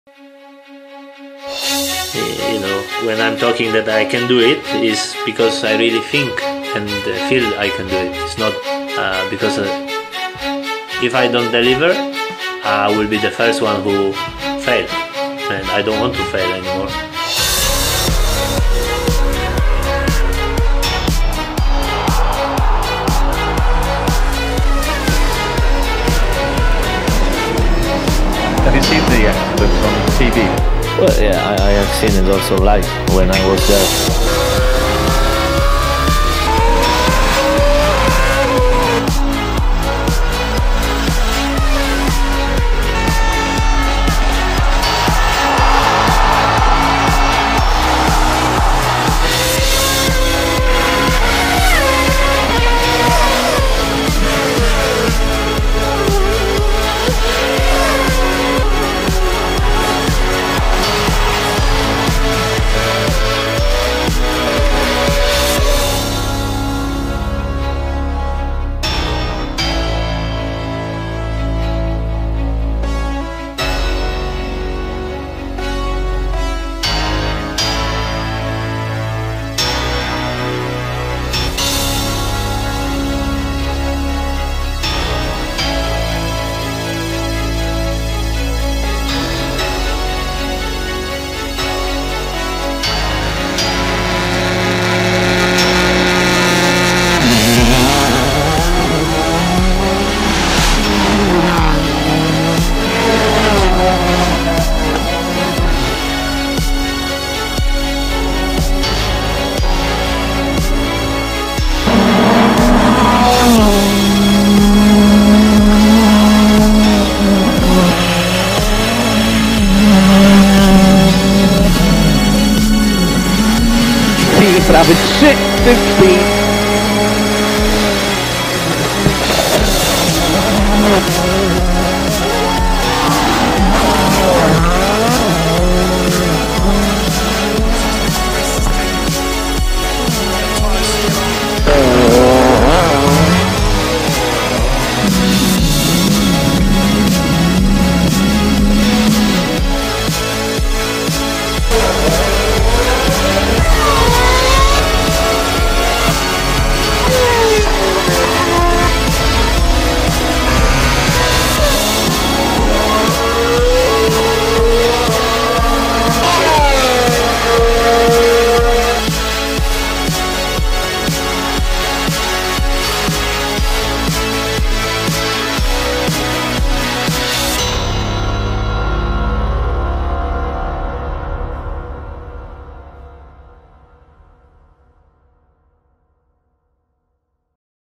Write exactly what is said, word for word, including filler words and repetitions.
You know, when I'm talking that I can do it, is because I really think and uh, feel I can do it. It's not uh, because uh, if I don't deliver, I will be the first one who fail, and I don't want to fail anymore. Have you seen the accident on T V? Well, yeah, I, I have seen it also live when I was there. Prawy trzy, sixty.